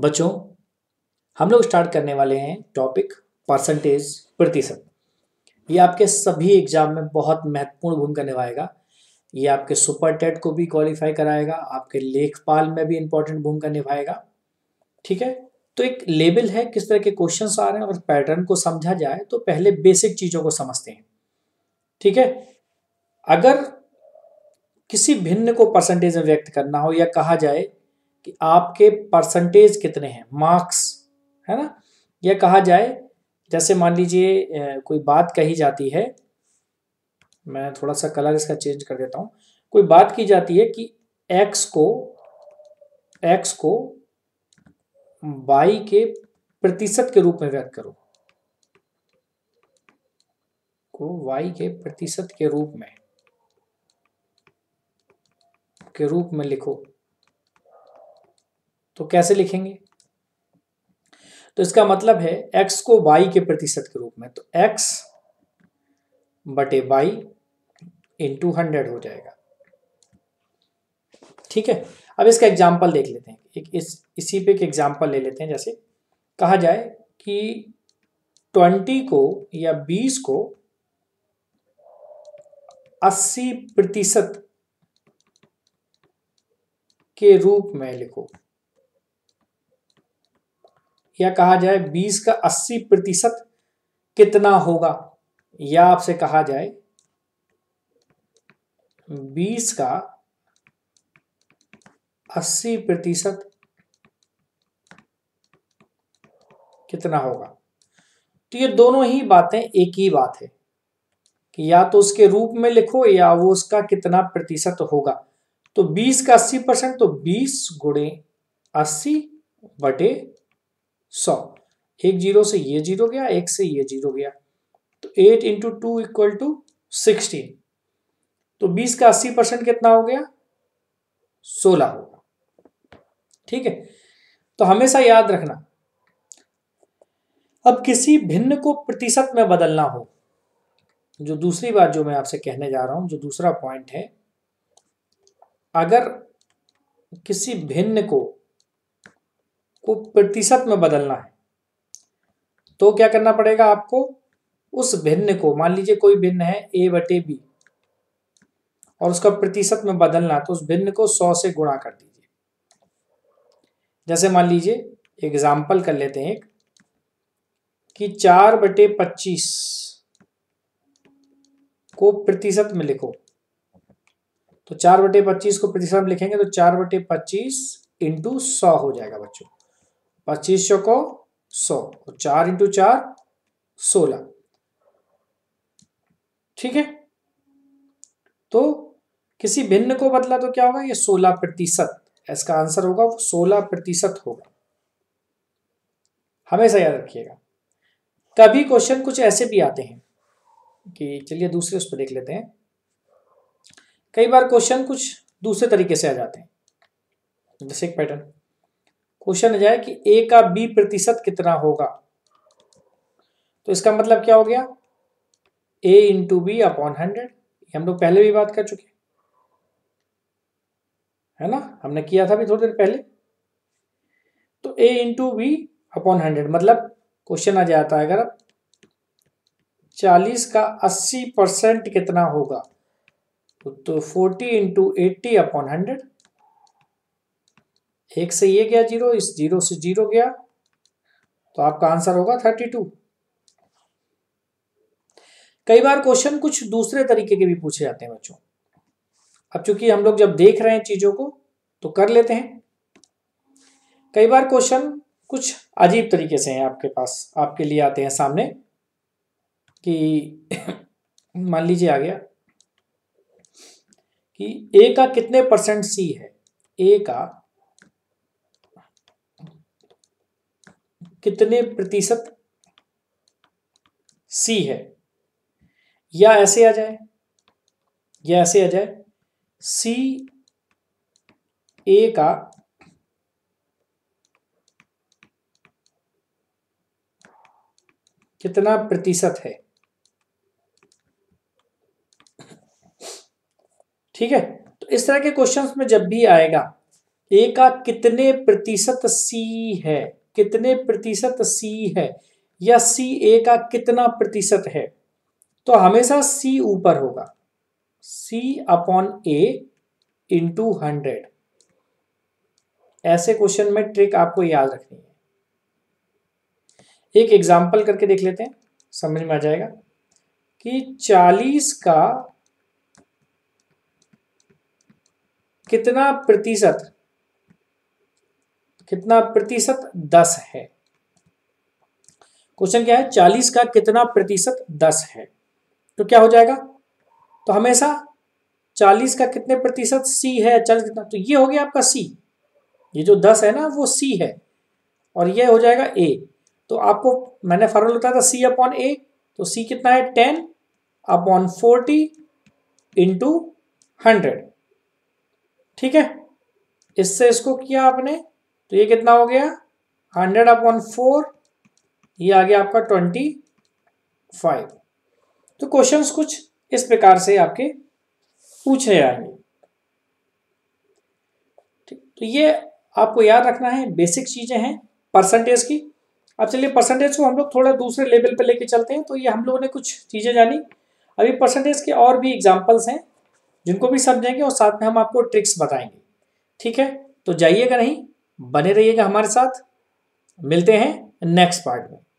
बच्चों, हम लोग स्टार्ट करने वाले हैं टॉपिक परसेंटेज, प्रतिशत। ये आपके सभी एग्जाम में बहुत महत्वपूर्ण भूमिका निभाएगा। ये आपके सुपर टेट को भी क्वालिफाई कराएगा, आपके लेखपाल में भी इंपॉर्टेंट भूमिका निभाएगा। ठीक है, तो एक लेवल है किस तरह के क्वेश्चंस आ रहे हैं और पैटर्न को समझा जाए तो पहले बेसिक चीजों को समझते हैं। ठीक है, अगर किसी भिन्न को परसेंटेज में व्यक्त करना हो या कहा जाए कि आपके परसेंटेज कितने हैं, मार्क्स, है ना, या कहा जाए जैसे मान लीजिए कोई बात कही जाती है, मैं थोड़ा सा कलर इसका चेंज कर देता हूं। कोई बात की जाती है कि x को y के प्रतिशत के रूप में व्यक्त करो, को y के प्रतिशत के रूप में लिखो, तो कैसे लिखेंगे? तो इसका मतलब है x को y के प्रतिशत के रूप में, तो x बटे y इंटू 100 हो जाएगा। ठीक है, अब इसका एग्जाम्पल देख लेते हैं। इसी पे एक एग्जाम्पल ले लेते हैं। जैसे कहा जाए कि 20 को या 20 को 80% के रूप में लिखो, या कहा जाए 20 का 80% कितना होगा, या आपसे कहा जाए 20 का 80% कितना होगा। तो ये दोनों ही बातें एक ही बात है कि या तो उसके रूप में लिखो या वो उसका कितना प्रतिशत होगा। तो 20 का 80%, तो 20 गुणे 80 बटे 100। एक जीरो से ये जीरो गया, एक से ये जीरो गया, तो 8 इंटू 2 इक्वल टू 16। तो 20 का 80% कितना हो गया? 16 होगा। ठीक है, तो हमेशा याद रखना, अब किसी भिन्न को प्रतिशत में बदलना हो, जो दूसरी बात जो मैं आपसे कहने जा रहा हूं, जो दूसरा पॉइंट है, अगर किसी भिन्न को प्रतिशत में बदलना है तो क्या करना पड़ेगा आपको? उस भिन्न को, मान लीजिए कोई भिन्न है a बटे b और उसका प्रतिशत में बदलना, तो उस भिन्न को 100 से गुणा कर दीजिए। जैसे मान लीजिए एग्जाम्पल कर लेते हैं कि 4/25 को प्रतिशत में लिखो। तो 4/25 को प्रतिशत में लिखेंगे तो 4/25 इंटू 100 हो जाएगा बच्चों। 25 को 100, और 4 इंटू 4 16। ठीक है, तो किसी भिन्न को बदला तो क्या होगा? ये 16%। इसका आंसर होगा वो 16% होगा। हमेशा याद रखिएगा। कभी क्वेश्चन कुछ ऐसे भी आते हैं कि, चलिए दूसरे उस पर देख लेते हैं। कई बार क्वेश्चन कुछ दूसरे तरीके से आ जाते हैं। जैसे एक पैटर्न क्वेश्चन आ जाए कि a का b प्रतिशत कितना होगा, तो इसका मतलब क्या हो गया? a into B upon 100। हम लोग पहले भी बात कर चुके है ना, हमने किया था भी थोड़ी देर पहले। तो a इंटू बी अपॉन 100 मतलब क्वेश्चन आ जाता है, अगर 40 का 80% कितना होगा, तो 40 इंटू 80 अपॉन 100। एक से ये गया जीरो, इस जीरो से जीरो गया, तो आपका आंसर होगा 32। कई बार क्वेश्चन कुछ दूसरे तरीके के भी पूछे जाते हैं बच्चों। अब चूंकि हम लोग जब देख रहे हैं चीजों को तो कर लेते हैं। कई बार क्वेश्चन कुछ अजीब तरीके से हैं, आपके पास, आपके लिए आते हैं सामने कि मान लीजिए आ गया कि a का कितने परसेंट c है, a का कितने प्रतिशत c है, या ऐसे आ जाए c a का कितना प्रतिशत है। ठीक है, तो इस तरह के क्वेश्चंस में जब भी आएगा ए का कितने प्रतिशत सी है, कितने प्रतिशत सी है, या सी ए का कितना प्रतिशत है, तो हमेशा सी ऊपर होगा, सी अपॉन ए इंटू 100। ऐसे क्वेश्चन में ट्रिक आपको याद रखनी है। एक एग्जाम्पल करके देख लेते हैं, समझ में आ जाएगा कि 40 का कितना प्रतिशत 10 है। क्वेश्चन क्या है, 40 का कितना प्रतिशत 10 है, तो क्या हो जाएगा, तो हमेशा 40 का कितने प्रतिशत सी है, 40 कितना, तो ये हो गया आपका सी, ये जो 10 है ना वो सी है, और ये हो जाएगा ए। तो आपको मैंने फॉर्मूला बताया था सी अपॉन ए, तो सी कितना है 10 अपॉन 40 इंटू 100, ठीक है। इससे इसको किया आपने तो ये कितना हो गया 100 अपॉन 4, ये आ गया आपका 25। तो क्वेश्चंस कुछ इस प्रकार से आपके पूछे जाएंगे, ठीक। तो ये आपको याद रखना है, बेसिक चीजें हैं परसेंटेज की। अब चलिए परसेंटेज को हम लोग थोड़ा दूसरे लेवल पे लेके चलते हैं। तो ये हम लोगों ने कुछ चीजें जानी, अभी परसेंटेज के और भी एग्जांपल्स हैं जिनको भी समझेंगे और साथ में हम आपको ट्रिक्स बताएंगे, ठीक है। तो जाइएगा नहीं, बने रहिएगा हमारे साथ, मिलते हैं नेक्स्ट पार्ट में।